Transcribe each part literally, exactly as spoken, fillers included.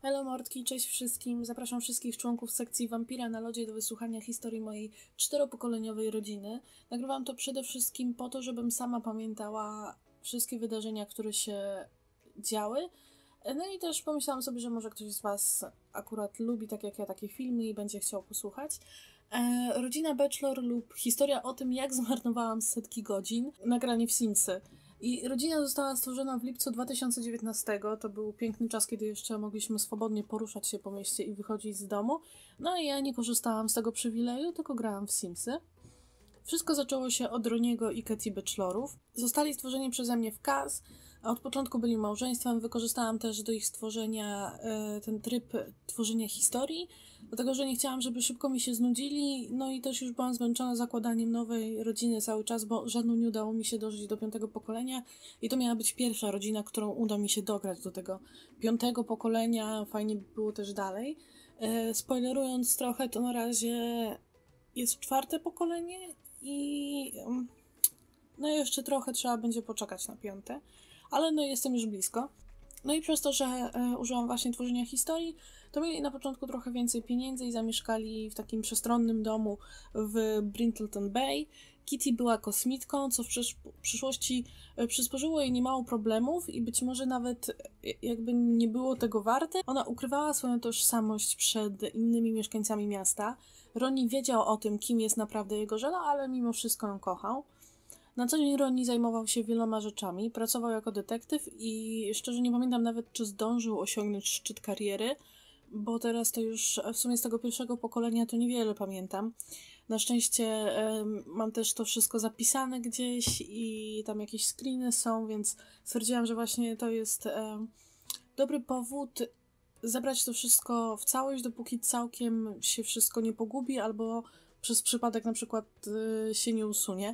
Hello mordki, cześć wszystkim. Zapraszam wszystkich członków sekcji Wampira na lodzie do wysłuchania historii mojej czteropokoleniowej rodziny. Nagrywam to przede wszystkim po to, żebym sama pamiętała wszystkie wydarzenia, które się działy. No i też pomyślałam sobie, że może ktoś z Was akurat lubi, tak jak ja, takie filmy i będzie chciał posłuchać. E, rodzina Bachelor lub historia o tym, jak zmarnowałam setki godzin. Nagranie w Simsy. I rodzina została stworzona w lipcu dwa tysiące dziewiętnastego. To był piękny czas, kiedy jeszcze mogliśmy swobodnie poruszać się po mieście i wychodzić z domu. No i ja nie korzystałam z tego przywileju, tylko grałam w Simsy. Wszystko zaczęło się od Roniego i Katy Bachelorów. Zostali stworzeni przeze mnie w K A S, a od początku byli małżeństwem. Wykorzystałam też do ich stworzenia y, ten tryb tworzenia historii, dlatego że nie chciałam, żeby szybko mi się znudzili, no i też już byłam zmęczona zakładaniem nowej rodziny cały czas, bo żadną nie udało mi się dożyć do piątego pokolenia i to miała być pierwsza rodzina, którą uda mi się dograć do tego piątego pokolenia. Fajnie by było też dalej. Y, spoilerując trochę, to na razie jest czwarte pokolenie i no jeszcze trochę trzeba będzie poczekać na piąte, ale no jestem już blisko. No i przez to, że e, użyłam właśnie tworzenia historii, to mieli na początku trochę więcej pieniędzy i zamieszkali w takim przestronnym domu w Brindleton Bay. Kitty była kosmitką, co w przysz przyszłości e, przysporzyło jej niemało problemów i być może nawet e, jakby nie było tego warte. Ona ukrywała swoją tożsamość przed innymi mieszkańcami miasta. Ronnie wiedział o tym, kim jest naprawdę jego żona, ale mimo wszystko ją kochał. Na co dzień Ronnie zajmował się wieloma rzeczami, pracował jako detektyw i szczerze nie pamiętam nawet, czy zdążył osiągnąć szczyt kariery, bo teraz to już w sumie z tego pierwszego pokolenia to niewiele pamiętam. Na szczęście y, mam też to wszystko zapisane gdzieś i tam jakieś screeny są, więc stwierdziłam, że właśnie to jest y, dobry powód zebrać to wszystko w całość, dopóki całkiem się wszystko nie pogubi albo przez przypadek na przykład y, się nie usunie.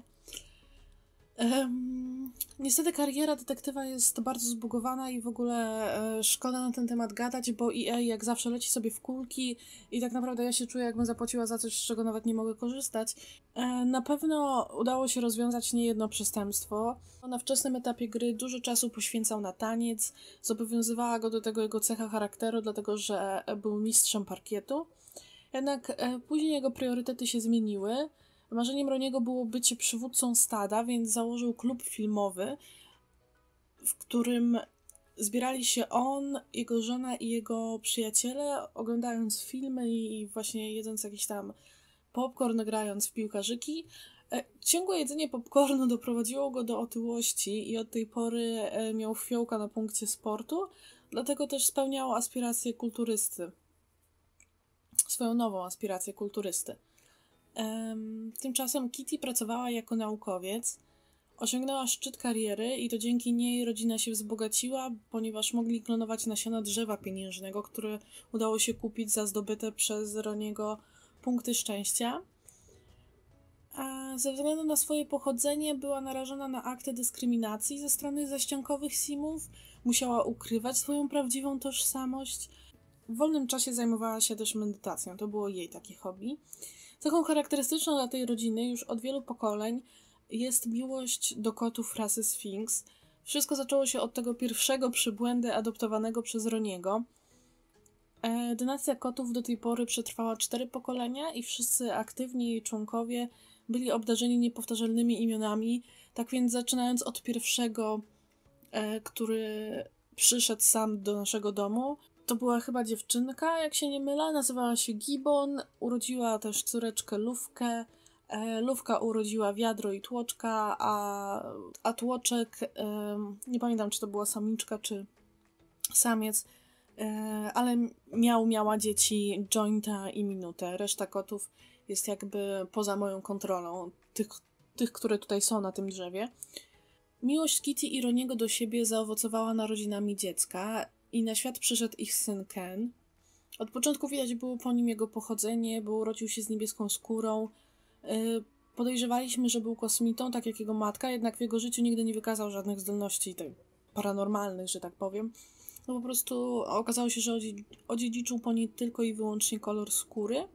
Um, niestety kariera detektywa jest bardzo zbugowana i w ogóle e, szkoda na ten temat gadać, bo E A jak zawsze leci sobie w kulki i tak naprawdę ja się czuję, jakbym zapłaciła za coś, z czego nawet nie mogę korzystać. E, na pewno udało się rozwiązać niejedno przestępstwo. Na wczesnym etapie gry dużo czasu poświęcał na taniec, zobowiązywała go do tego jego cecha charakteru, dlatego że był mistrzem parkietu. Jednak e, później jego priorytety się zmieniły. Marzeniem Roniego było bycie przywódcą stada, więc założył klub filmowy, w którym zbierali się on, jego żona i jego przyjaciele, oglądając filmy i właśnie jedząc jakiś tam popcorn, grając w piłkarzyki. Ciągłe jedzenie popcornu doprowadziło go do otyłości i od tej pory miał fiołka na punkcie sportu, dlatego też spełniał aspiracje kulturysty. Swoją nową aspirację kulturysty. Um, tymczasem Kitty pracowała jako naukowiec, osiągnęła szczyt kariery i to dzięki niej rodzina się wzbogaciła, ponieważ mogli klonować nasiona drzewa pieniężnego, które udało się kupić za zdobyte przez Roniego punkty szczęścia. A ze względu na swoje pochodzenie była narażona na akty dyskryminacji ze strony zaściankowych simów, musiała ukrywać swoją prawdziwą tożsamość. W wolnym czasie zajmowała się też medytacją, to było jej takie hobby. Taką charakterystyczną dla tej rodziny już od wielu pokoleń jest miłość do kotów rasy Sfinks. Wszystko zaczęło się od tego pierwszego przybłędy adoptowanego przez Roniego. E, dynastia kotów do tej pory przetrwała cztery pokolenia i wszyscy aktywni jej członkowie byli obdarzeni niepowtarzalnymi imionami. Tak więc zaczynając od pierwszego, e, który przyszedł sam do naszego domu, to była chyba dziewczynka, jak się nie mylę, nazywała się Gibbon, urodziła też córeczkę Lówkę, e, Lówka urodziła wiadro i tłoczka, a, a tłoczek, e, nie pamiętam czy to była samiczka czy samiec, e, ale miał, miała dzieci Jointa i Minutę. Reszta kotów jest jakby poza moją kontrolą, tych, tych które tutaj są na tym drzewie. Miłość Kitty i Roniego do siebie zaowocowała narodzinami dziecka i na świat przyszedł ich syn Ken. Od początku widać było po nim jego pochodzenie, bo urodził się z niebieską skórą. Yy, podejrzewaliśmy, że był kosmitą, tak jak jego matka, jednak w jego życiu nigdy nie wykazał żadnych zdolności tak paranormalnych, że tak powiem. No po prostu okazało się, że odziedziczył po niej tylko i wyłącznie kolor skóry.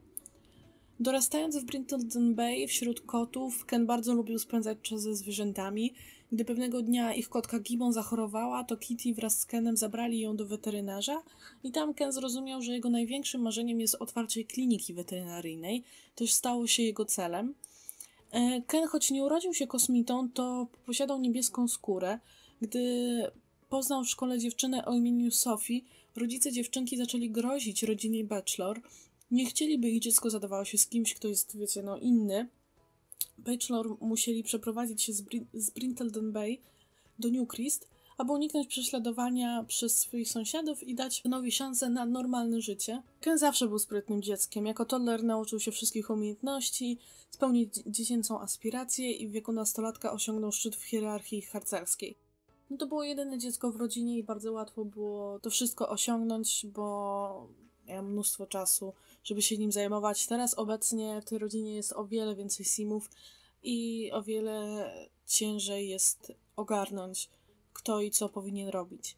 Dorastając w Brindleton Bay wśród kotów, Ken bardzo lubił spędzać czas ze zwierzętami Gdy pewnego dnia ich kotka Gibbon zachorowała, to Kitty wraz z Kenem zabrali ją do weterynarza i tam Ken zrozumiał, że jego największym marzeniem jest otwarcie kliniki weterynaryjnej. To już stało się jego celem. Ken, choć nie urodził się kosmitą, to posiadał niebieską skórę. Gdy poznał w szkole dziewczynę o imieniu Sophie, rodzice dziewczynki zaczęli grozić rodzinie Bachelor. Nie chcieliby ich dziecko zadawało się z kimś, kto jest, wiecie, no inny. Bachelor musieli przeprowadzić się z, Bri- z Brindleton Bay do Newcrest, aby uniknąć prześladowania przez swoich sąsiadów i dać Kenowi szansę na normalne życie. Ken zawsze był sprytnym dzieckiem. Jako toddler nauczył się wszystkich umiejętności, spełnić dziecięcą aspirację i w wieku nastolatka osiągnął szczyt w hierarchii harcerskiej. No to było jedyne dziecko w rodzinie i bardzo łatwo było to wszystko osiągnąć, bo miałem mnóstwo czasu, żeby się nim zajmować. Teraz obecnie w tej rodzinie jest o wiele więcej simów i o wiele ciężej jest ogarnąć, kto i co powinien robić.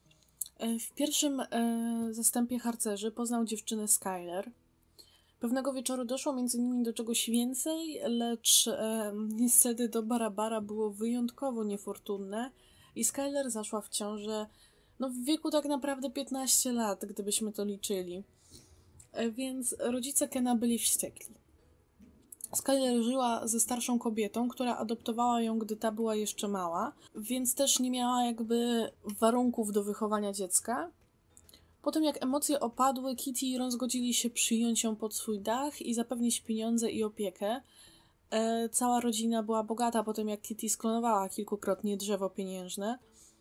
W pierwszym e, zastępie harcerzy poznał dziewczynę Skyler. Pewnego wieczoru doszło między nimi do czegoś więcej, lecz e, niestety to Barabara było wyjątkowo niefortunne i Skyler zaszła w ciążę no, w wieku tak naprawdę piętnaście lat, gdybyśmy to liczyli. E, więc rodzice Kena byli wściekli. Skyler żyła ze starszą kobietą, która adoptowała ją, gdy ta była jeszcze mała, więc też nie miała jakby warunków do wychowania dziecka. Po tym jak emocje opadły, Kitty i Ron zgodzili się przyjąć ją pod swój dach i zapewnić pieniądze i opiekę. E, cała rodzina była bogata po tym, jak Kitty sklonowała kilkukrotnie drzewo pieniężne.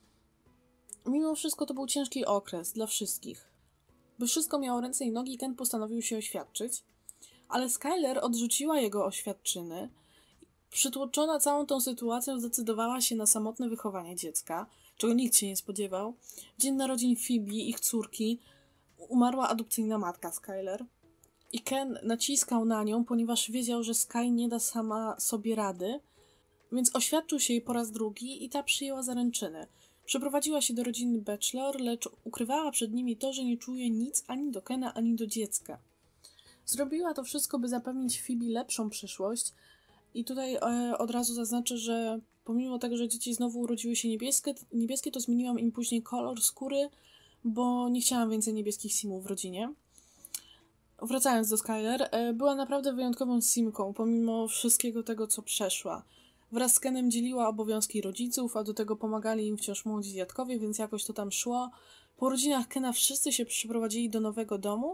Mimo wszystko to był ciężki okres dla wszystkich. By wszystko miało ręce i nogi, Ken postanowił się oświadczyć. Ale Skyler odrzuciła jego oświadczyny. Przytłoczona całą tą sytuacją zdecydowała się na samotne wychowanie dziecka, czego nikt się nie spodziewał. W dzień narodzin Phoebe, ich córki, umarła adopcyjna matka Skyler. I Ken naciskał na nią, ponieważ wiedział, że Sky nie da sama sobie rady, więc oświadczył się jej po raz drugi i ta przyjęła zaręczyny. Przeprowadziła się do rodziny Bachelor, lecz ukrywała przed nimi to, że nie czuje nic ani do Kena, ani do dziecka. Zrobiła to wszystko, by zapewnić Phoebe lepszą przyszłość i tutaj e, od razu zaznaczę, że pomimo tego, że dzieci znowu urodziły się niebieskie, niebieskie, to zmieniłam im później kolor skóry, bo nie chciałam więcej niebieskich simów w rodzinie. Wracając do Skyler, e, była naprawdę wyjątkową simką, pomimo wszystkiego tego, co przeszła. Wraz z Kenem dzieliła obowiązki rodziców, a do tego pomagali im wciąż młodzi dziadkowie, więc jakoś to tam szło. Po rodzinach Kena wszyscy się przeprowadzili do nowego domu,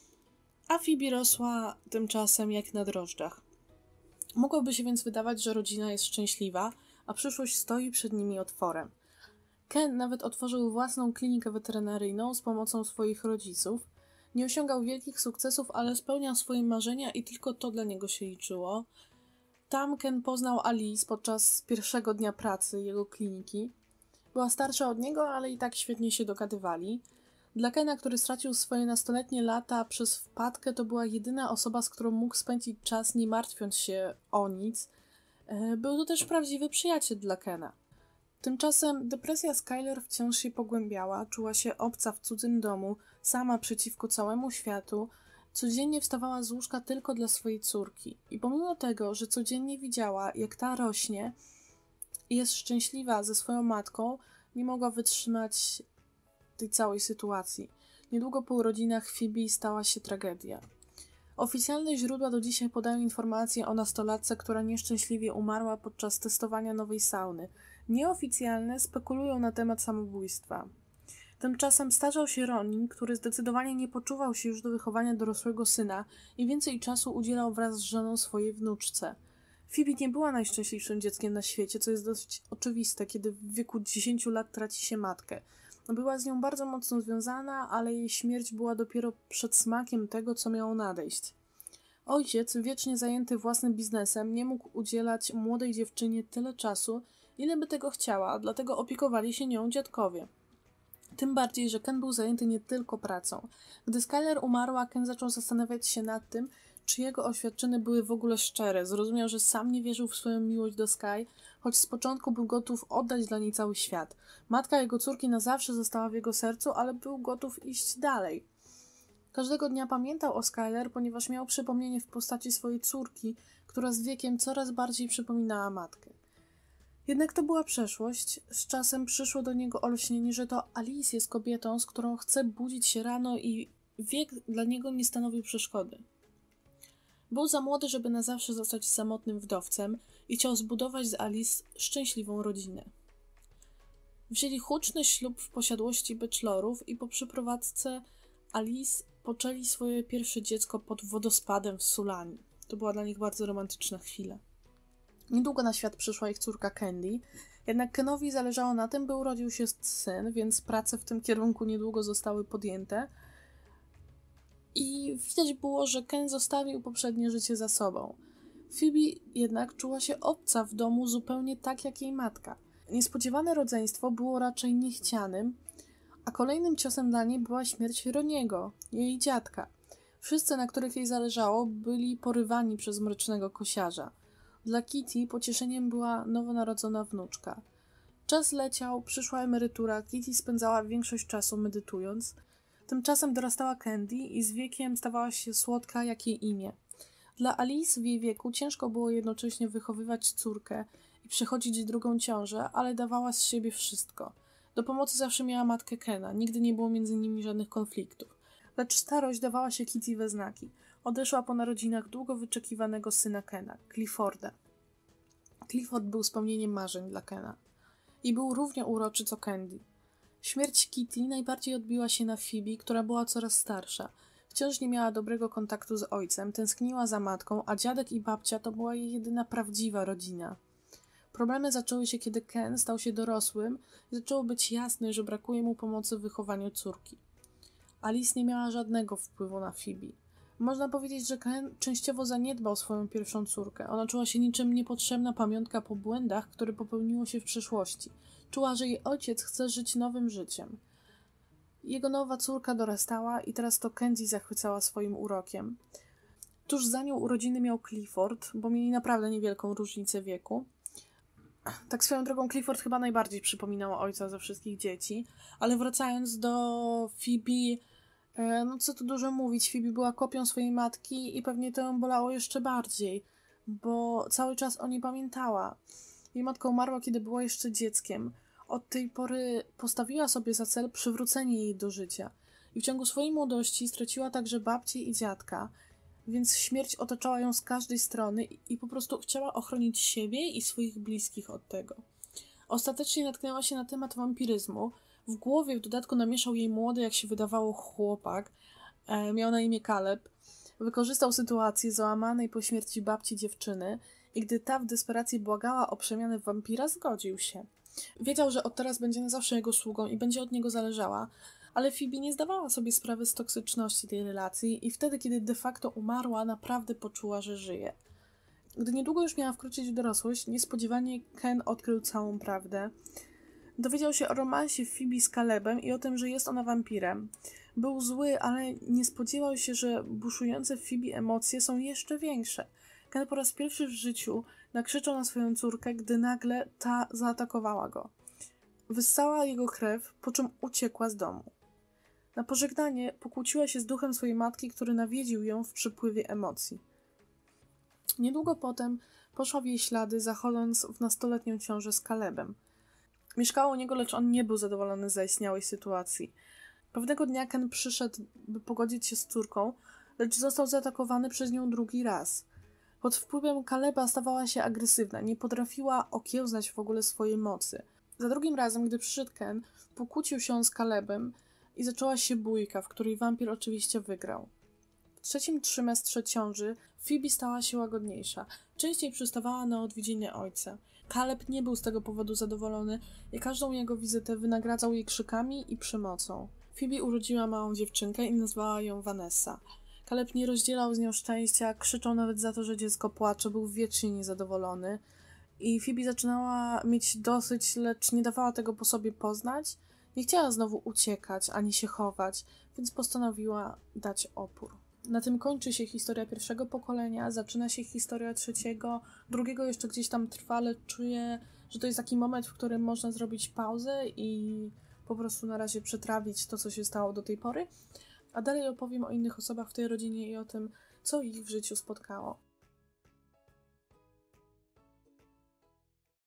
a Phoebe rosła tymczasem jak na drożdżach. Mogłoby się więc wydawać, że rodzina jest szczęśliwa, a przyszłość stoi przed nimi otworem. Ken nawet otworzył własną klinikę weterynaryjną z pomocą swoich rodziców. Nie osiągał wielkich sukcesów, ale spełniał swoje marzenia i tylko to dla niego się liczyło. Tam Ken poznał Alice podczas pierwszego dnia pracy jego kliniki. Była starsza od niego, ale i tak świetnie się dogadywali. Dla Kena, który stracił swoje nastoletnie lata przez wpadkę, to była jedyna osoba, z którą mógł spędzić czas, nie martwiąc się o nic. Był to też prawdziwy przyjaciel dla Kena. Tymczasem depresja Skyler wciąż się pogłębiała, czuła się obca w cudzym domu, sama przeciwko całemu światu. Codziennie wstawała z łóżka tylko dla swojej córki. I pomimo tego, że codziennie widziała, jak ta rośnie i jest szczęśliwa ze swoją matką, nie mogła wytrzymać tej całej sytuacji. Niedługo po urodzinach Phoebe stała się tragedia. Oficjalne źródła do dzisiaj podają informacje o nastolatce, która nieszczęśliwie umarła podczas testowania nowej sauny. Nieoficjalne spekulują na temat samobójstwa. Tymczasem starzał się Ronin, który zdecydowanie nie poczuwał się już do wychowania dorosłego syna i więcej czasu udzielał wraz z żoną swojej wnuczce. Phoebe nie była najszczęśliwszym dzieckiem na świecie, co jest dość oczywiste, kiedy w wieku dziesięciu lat traci się matkę. Była z nią bardzo mocno związana, ale jej śmierć była dopiero przedsmakiem tego, co miało nadejść. Ojciec, wiecznie zajęty własnym biznesem, nie mógł udzielać młodej dziewczynie tyle czasu, ile by tego chciała, dlatego opiekowali się nią dziadkowie. Tym bardziej, że Ken był zajęty nie tylko pracą. Gdy Skyler umarła, Ken zaczął zastanawiać się nad tym, czy jego oświadczyny były w ogóle szczere. Zrozumiał, że sam nie wierzył w swoją miłość do Sky, choć z początku był gotów oddać dla niej cały świat. Matka jego córki na zawsze została w jego sercu, ale był gotów iść dalej. Każdego dnia pamiętał o Skyler, ponieważ miał przypomnienie w postaci swojej córki, która z wiekiem coraz bardziej przypominała matkę. Jednak to była przeszłość. Z czasem przyszło do niego olśnienie, że to Alice jest kobietą, z którą chce budzić się rano i wiek dla niego nie stanowił przeszkody. Był za młody, żeby na zawsze zostać samotnym wdowcem i chciał zbudować z Alice szczęśliwą rodzinę. Wzięli huczny ślub w posiadłości bachelorów i po przeprowadzce Alice poczęli swoje pierwsze dziecko pod wodospadem w Sulani. To była dla nich bardzo romantyczna chwila. Niedługo na świat przyszła ich córka Candy, jednak Kenowi zależało na tym, by urodził się syn, więc prace w tym kierunku niedługo zostały podjęte. I widać było, że Ken zostawił poprzednie życie za sobą. Phoebe jednak czuła się obca w domu zupełnie tak jak jej matka. Niespodziewane rodzeństwo było raczej niechcianym, a kolejnym ciosem dla niej była śmierć Roniego, jej dziadka. Wszyscy, na których jej zależało, byli porywani przez mrocznego kosiarza. Dla Kitty pocieszeniem była nowonarodzona wnuczka. Czas leciał, przyszła emerytura, Kitty spędzała większość czasu medytując. Tymczasem dorastała Candy i z wiekiem stawała się słodka jak jej imię. Dla Alice w jej wieku ciężko było jednocześnie wychowywać córkę i przechodzić drugą ciążę, ale dawała z siebie wszystko. Do pomocy zawsze miała matkę Kena, nigdy nie było między nimi żadnych konfliktów. Lecz starość dawała się Kitty we znaki. Odeszła po narodzinach długo wyczekiwanego syna Kena, Clifforda. Clifford był spełnieniem marzeń dla Kena i był równie uroczy co Candy. Śmierć Kitty najbardziej odbiła się na Phoebe, która była coraz starsza. Wciąż nie miała dobrego kontaktu z ojcem, tęskniła za matką, a dziadek i babcia to była jej jedyna prawdziwa rodzina. Problemy zaczęły się, kiedy Ken stał się dorosłym i zaczęło być jasne, że brakuje mu pomocy w wychowaniu córki. Alice nie miała żadnego wpływu na Phoebe. Można powiedzieć, że Ken częściowo zaniedbał swoją pierwszą córkę. Ona czuła się niczym niepotrzebna pamiątka po błędach, które popełniło się w przeszłości. Czuła, że jej ojciec chce żyć nowym życiem. Jego nowa córka dorastała i teraz to Candy zachwycała swoim urokiem. Tuż za nią urodziny miał Clifford, bo mieli naprawdę niewielką różnicę wieku. Tak swoją drogą Clifford chyba najbardziej przypominał ojca ze wszystkich dzieci, ale wracając do Phoebe, no co tu dużo mówić, Phoebe była kopią swojej matki i pewnie to ją bolało jeszcze bardziej, bo cały czas o niej pamiętała. Jej matka umarła, kiedy była jeszcze dzieckiem. Od tej pory postawiła sobie za cel przywrócenie jej do życia. I w ciągu swojej młodości straciła także babcię i dziadka, więc śmierć otaczała ją z każdej strony i, i po prostu chciała ochronić siebie i swoich bliskich od tego. Ostatecznie natknęła się na temat wampiryzmu. W głowie w dodatku namieszał jej młody, jak się wydawało, chłopak. E, miał na imię Caleb. Wykorzystał sytuację załamanej po śmierci babci dziewczyny i gdy ta w desperacji błagała o przemianę w wampira, zgodził się. Wiedział, że od teraz będzie na zawsze jego sługą i będzie od niego zależała, ale Phoebe nie zdawała sobie sprawy z toksyczności tej relacji i wtedy, kiedy de facto umarła, naprawdę poczuła, że żyje. Gdy niedługo już miała wkroczyć w dorosłość, niespodziewanie Ken odkrył całą prawdę. Dowiedział się o romansie Phoebe z Calebem i o tym, że jest ona wampirem. Był zły, ale nie spodziewał się, że buszujące w Phoebe emocje są jeszcze większe. Ken po raz pierwszy w życiu nakrzyczał na swoją córkę, gdy nagle ta zaatakowała go. Wyssała jego krew, po czym uciekła z domu. Na pożegnanie pokłóciła się z duchem swojej matki, który nawiedził ją w przypływie emocji. Niedługo potem poszła w jej ślady, zachodząc w nastoletnią ciążę z Calebem. Mieszkała u niego, lecz on nie był zadowolony z zaistniałej sytuacji. Pewnego dnia Ken przyszedł, by pogodzić się z córką, lecz został zaatakowany przez nią drugi raz. Pod wpływem Caleba stawała się agresywna, nie potrafiła okiełznać w ogóle swojej mocy. Za drugim razem, gdy przyszedł Ken, pokłócił się z Calebem i zaczęła się bójka, w której wampir oczywiście wygrał. W trzecim trymestrze ciąży Phoebe stała się łagodniejsza. Częściej przystawała na odwiedziny ojca. Caleb nie był z tego powodu zadowolony i każdą jego wizytę wynagradzał jej krzykami i przemocą. Phoebe urodziła małą dziewczynkę i nazwała ją Vanessa. Caleb nie rozdzielał z nią szczęścia, krzyczał nawet za to, że dziecko płacze, był wiecznie niezadowolony. I Phoebe zaczynała mieć dosyć, lecz nie dawała tego po sobie poznać. Nie chciała znowu uciekać, ani się chować, więc postanowiła dać opór. Na tym kończy się historia pierwszego pokolenia, zaczyna się historia trzeciego, drugiego jeszcze gdzieś tam trwa, ale czuję, że to jest taki moment, w którym można zrobić pauzę i po prostu na razie przetrawić to, co się stało do tej pory. A dalej opowiem o innych osobach w tej rodzinie i o tym, co ich w życiu spotkało.